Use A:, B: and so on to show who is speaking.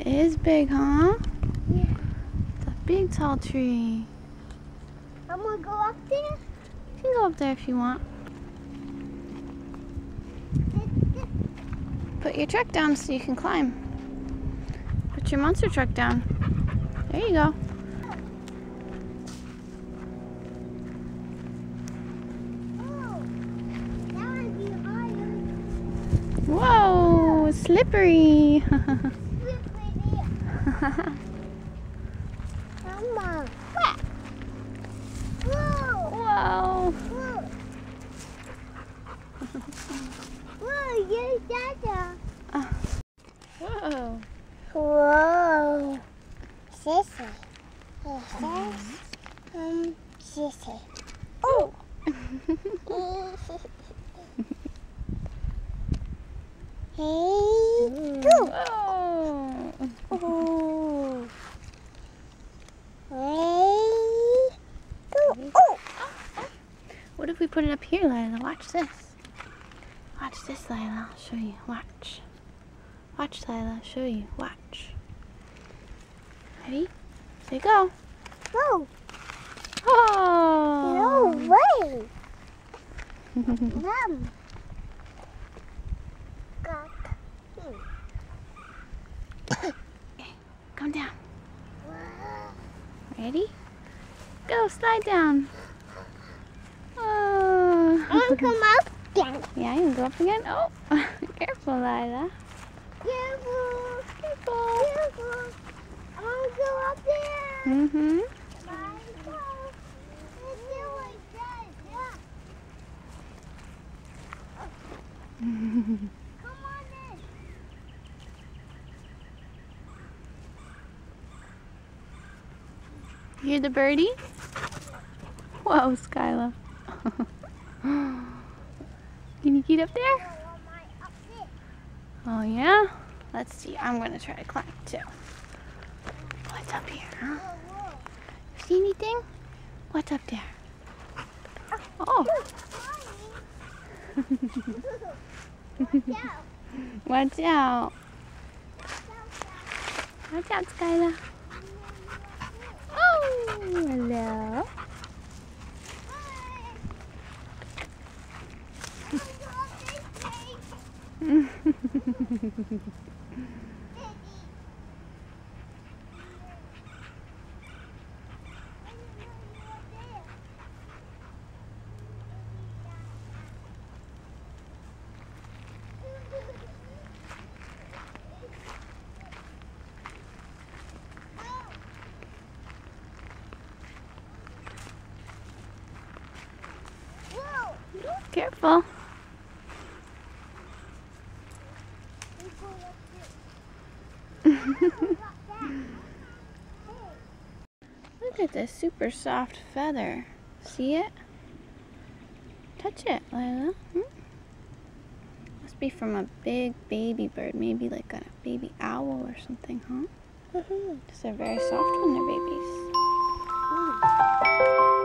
A: It is big, huh?
B: Yeah.
A: It's a big tall tree.
B: I'm gonna go up there.
A: You can go up there if you want. Put your truck down so you can climb. Put your monster truck down. There you go.
B: Oh, that would be higher.
A: Whoa, it's slippery.
B: Mama. Whoa.
A: Whoa.
B: Whoa. Whoa, here's Dada.
A: Whoa.
B: Whoa. Sissy. Sissy. Oh. Hey, go.
A: Whoa.
B: Oh. Hey, go. Oh.
A: What if we put it up here, Lila? Watch this. Watch this, Lila. I'll show you. Watch. Watch, Lila. I'll show you. Watch. Ready? Say go.
B: Go.
A: Oh!
B: No way. Mom.
A: Come down. Ready? Go, slide down. Oh.
B: I'm gonna come up again.
A: Yeah, you can go up again. Oh, careful, Lila.
B: Careful.
A: Careful.
B: Careful. I'm gonna go up there.
A: Mm-hmm.
B: Come on in.
A: You hear the birdie? Whoa, Skyla. Can you get up there? Oh yeah? Let's see. I'm gonna try to climb too. What's up here, huh? See anything? What's up there? Oh. Watch out. Watch out, Skyla. Oh, hello. Careful. Look at this super soft feather. See it? Touch it, Lila. Must be from a big baby bird. Maybe like a baby owl or something, huh? Because they're very soft when they're babies.